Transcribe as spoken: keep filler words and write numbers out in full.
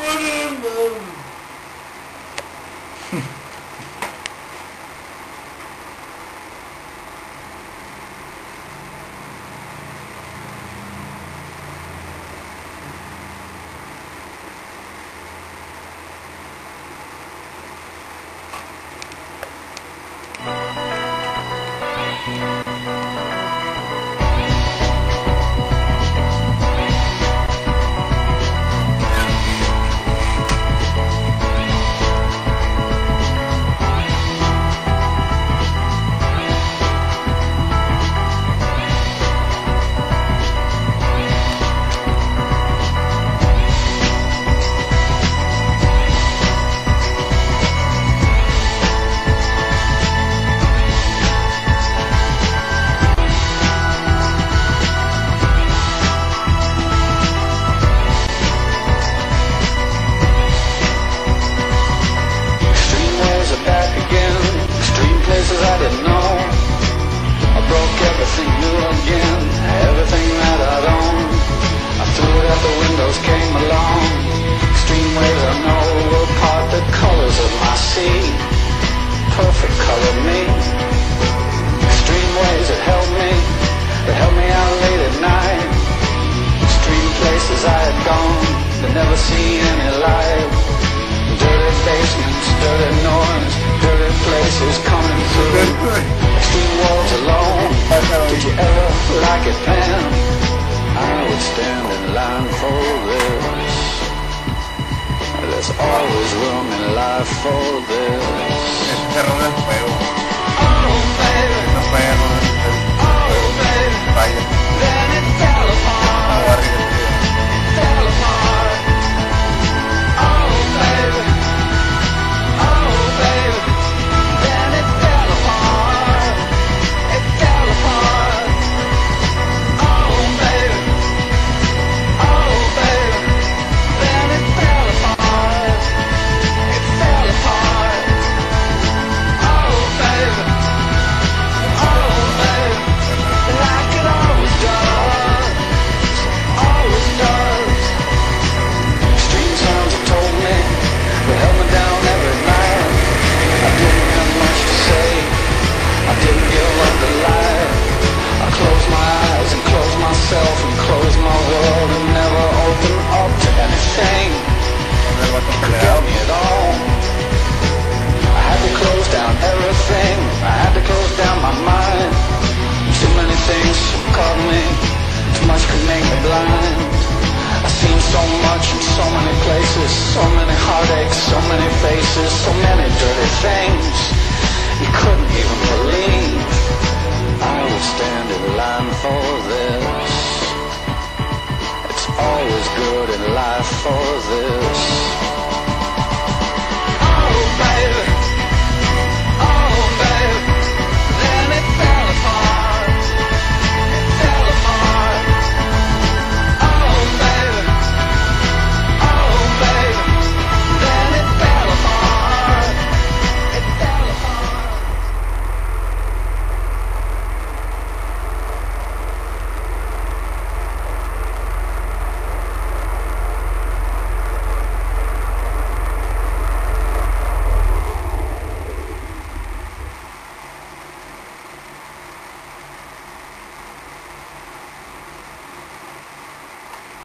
Never seen any light. Dirty basements, dirty noise, dirty places coming through. Extreme walls alone. Did you ever like it, Pam? I would stand in line for this. There's always room in life for this. Oh, baby. Oh, baby. Then it fell apart. Fell apart. And close my world and never open up to anything could get me at all. I had to close down everything. I had to close down my mind. Too many things caught me. Too much could make me blind. I've seen so much in so many places, so many heartaches, so many faces, so many dirty things you couldn't even believe. I would stand in line for this. Always good in life for this.